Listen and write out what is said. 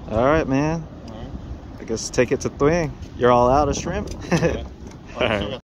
All right, man. All right. I guess take it to Thuing. You're all out of shrimp? Yeah. All right.